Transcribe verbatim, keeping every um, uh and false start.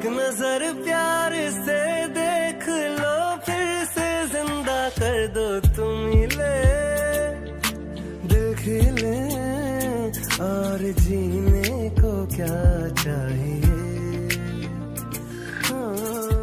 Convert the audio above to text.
एक नजर प्यार से देख लो, फिर से जिंदा कर दो तुम मिले, दिल खिले और जीने को क्या चाहिए। हाँ।